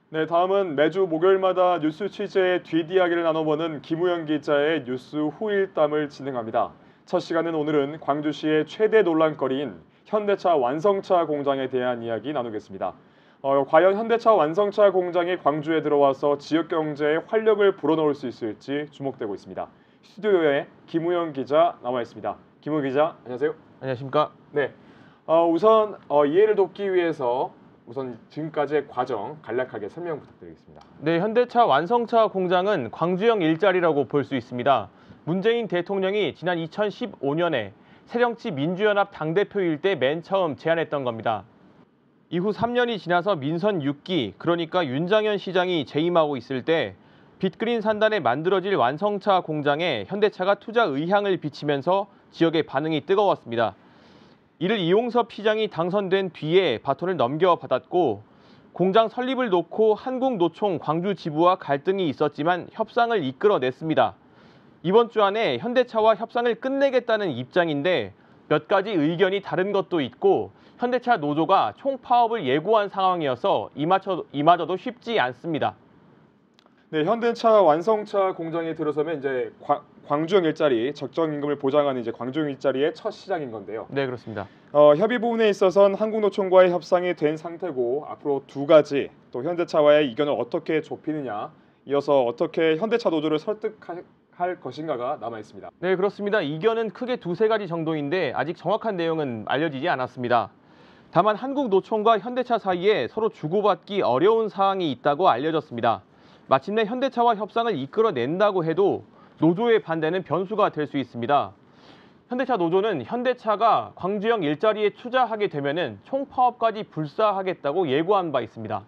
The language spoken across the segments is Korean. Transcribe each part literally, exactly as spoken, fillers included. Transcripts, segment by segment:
네, 다음은 매주 목요일마다 뉴스 취재의 뒷이야기를 나눠보는 김우영 기자의 뉴스 후일담을 진행합니다. 첫 시간은 오늘은 광주시의 최대 논란거리인 현대차 완성차 공장에 대한 이야기 나누겠습니다. 어, 과연 현대차 완성차 공장이 광주에 들어와서 지역 경제에 활력을 불어넣을 수 있을지 주목되고 있습니다. 스튜디오에 김우영 기자 나와 있습니다. 김우영 기자, 안녕하세요. 안녕하십니까? 네, 어, 우선 어, 이해를 돕기 위해서 우선 지금까지의 과정 간략하게 설명 부탁드리겠습니다. 네, 현대차 완성차 공장은 광주형 일자리라고 볼 수 있습니다. 문재인 대통령이 지난 이천십오 년에 새정치 민주연합 당대표일 때 맨 처음 제안했던 겁니다. 이후 삼 년이 지나서 민선 육 기, 그러니까 윤장현 시장이 재임하고 있을 때 빅그린 산단에 만들어질 완성차 공장에 현대차가 투자 의향을 비치면서 지역의 반응이 뜨거웠습니다. 이를 이용섭 시장이 당선된 뒤에 바톤을 넘겨받았고 공장 설립을 놓고 한국노총 광주 지부와 갈등이 있었지만 협상을 이끌어냈습니다. 이번 주 안에 현대차와 협상을 끝내겠다는 입장인데 몇 가지 의견이 다른 것도 있고 현대차 노조가 총파업을 예고한 상황이어서 이마저, 이마저도 쉽지 않습니다. 네, 현대차 완성차 공장에 들어서면 이제 과, 광주형 일자리 적정 임금을 보장하는 이제 광주형 일자리의 첫 시작인 건데요. 네, 그렇습니다. 어, 협의 부분에 있어서는 한국노총과의 협상이 된 상태고 앞으로 두 가지 또 현대차와의 이견을 어떻게 좁히느냐, 이어서 어떻게 현대차 노조를 설득할 것인가가 남아 있습니다. 네, 그렇습니다. 이견은 크게 두세 가지 정도인데 아직 정확한 내용은 알려지지 않았습니다. 다만 한국노총과 현대차 사이에 서로 주고받기 어려운 사항이 있다고 알려졌습니다. 마침내 현대차와 협상을 이끌어낸다고 해도 노조의 반대는 변수가 될 수 있습니다. 현대차 노조는 현대차가 광주형 일자리에 투자하게 되면은 총파업까지 불사하겠다고 예고한 바 있습니다.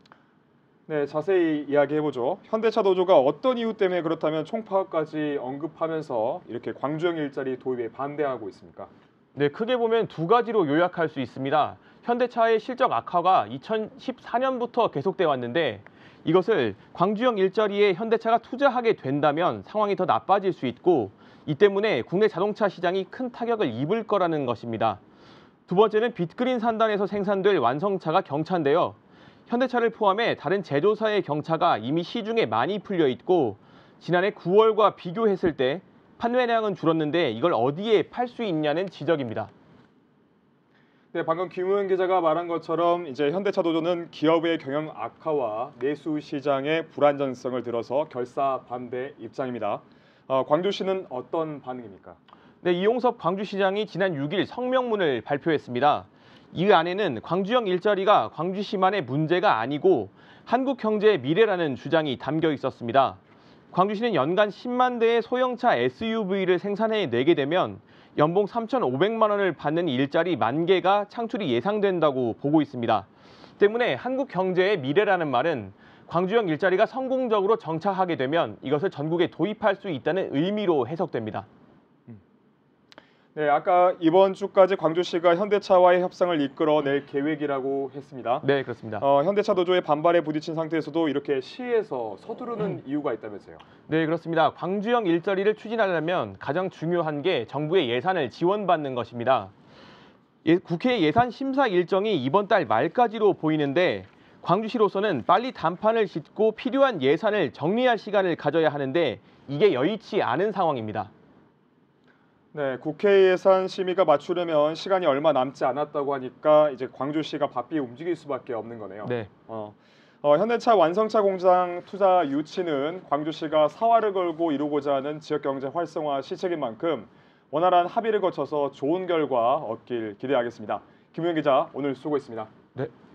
네, 자세히 이야기해보죠. 현대차 노조가 어떤 이유 때문에 그렇다면 총파업까지 언급하면서 이렇게 광주형 일자리 도입에 반대하고 있습니까? 네, 크게 보면 두 가지로 요약할 수 있습니다. 현대차의 실적 악화가 이천십사 년부터 계속돼 왔는데 이것을 광주형 일자리에 현대차가 투자하게 된다면 상황이 더 나빠질 수 있고 이 때문에 국내 자동차 시장이 큰 타격을 입을 거라는 것입니다. 두 번째는 빅그린 산단에서 생산될 완성차가 경차인데요. 현대차를 포함해 다른 제조사의 경차가 이미 시중에 많이 풀려 있고 지난해 구월과 비교했을 때 판매량은 줄었는데 이걸 어디에 팔 수 있냐는 지적입니다. 네, 방금 김우현 기자가 말한 것처럼 이제 현대차 노조는 기업의 경영 악화와 내수 시장의 불안정성을 들어서 결사 반대 입장입니다. 어, 광주시는 어떤 반응입니까? 네, 이용섭 광주시장이 지난 육 일 성명문을 발표했습니다. 이 안에는 광주형 일자리가 광주시만의 문제가 아니고 한국 경제의 미래라는 주장이 담겨 있었습니다. 광주시는 연간 십만 대의 소형차 에스유브이를 생산해내게 되면 연봉 삼천오백만 원을 받는 일자리 만 개가 창출이 예상된다고 보고 있습니다. 때문에 한국 경제의 미래라는 말은 광주형 일자리가 성공적으로 정착하게 되면 이것을 전국에 도입할 수 있다는 의미로 해석됩니다. 네, 아까 이번 주까지 광주시가 현대차와의 협상을 이끌어낼 계획이라고 했습니다. 네, 그렇습니다. 어, 현대차 노조의 반발에 부딪힌 상태에서도 이렇게 시에서 서두르는 음. 이유가 있다면서요? 네, 그렇습니다. 광주형 일자리를 추진하려면 가장 중요한 게 정부의 예산을 지원받는 것입니다. 예, 국회 예산 심사 일정이 이번 달 말까지로 보이는데 광주시로서는 빨리 단판을 짓고 필요한 예산을 정리할 시간을 가져야 하는데 이게 여의치 않은 상황입니다. 네, 국회 예산 심의가 맞추려면 시간이 얼마 남지 않았다고 하니까 이제 광주시가 바삐 움직일 수밖에 없는 거네요. 네. 어, 어, 현대차 완성차 공장 투자 유치는 광주시가 사활을 걸고 이루고자 하는 지역 경제 활성화 시책인 만큼 원활한 합의를 거쳐서 좋은 결과 얻길 기대하겠습니다. 김우영 기자, 오늘 수고했습니다. 네.